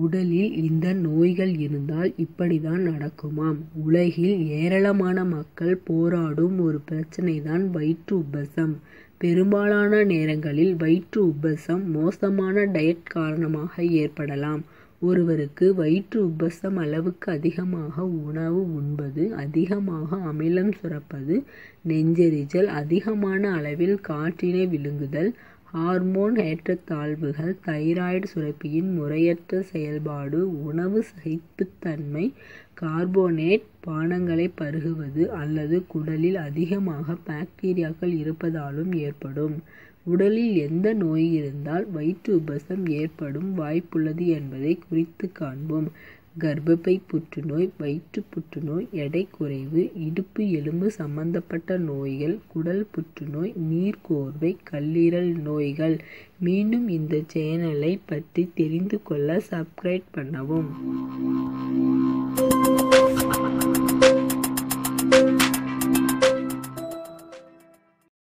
உடலில் இந்த நோய்கள் இருந்தால் இப்படித்தான் நடக்குமாம். உலகில் ஏராளமான மக்கள் போராடும் ஒரு பிரச்சனைதான் வயிற்று உப்பசம். பெரும்பாலான நேரங்களில் வயிற்று உப்பசம் மோசமான டயட் காரணமாக ஏற்படலாம். ஒருவருக்கு வயிற்று உப்பசம் அளவுக்கு அதிகமாக உணவு உண்பது, அதிகமாக அமிலம் சுரப்பது, நெஞ்செரிச்சல், அதிகமான அளவில் காற்றினை விழுங்குதல், ஹார்மோன் ஏற்றத்தாழ்வுகள், தைராய்டு சுரப்பியின் முறையற்ற செயல்பாடு, உணவு சகிப்புத்தன்மை, கார்போனேட் பானங்களை பருகுவது அல்லது குடலில் அதிகமாக பாக்டீரியாக்கள் இருப்பதாலும் ஏற்படும். உடலில் எந்த நோய் இருந்தால் வயிற்று உப்பசம் ஏற்படும் வாய்ப்புள்ளது என்பதை குறித்து காண்போம். கர்ப்பப்பை புற்றுநோய், வயிற்று புற்றுநோய், எடை குறைவு, இடுப்பு எலும்பு சம்பந்தப்பட்ட நோய்கள், குடல் புற்றுநோய், நீர்க்கோர்வை, கல்லீரல் நோய்கள். மீண்டும் இந்த சேனலை பற்றி தெரிந்து கொள்ள சப்ஸ்கிரைப் பண்ணவும்.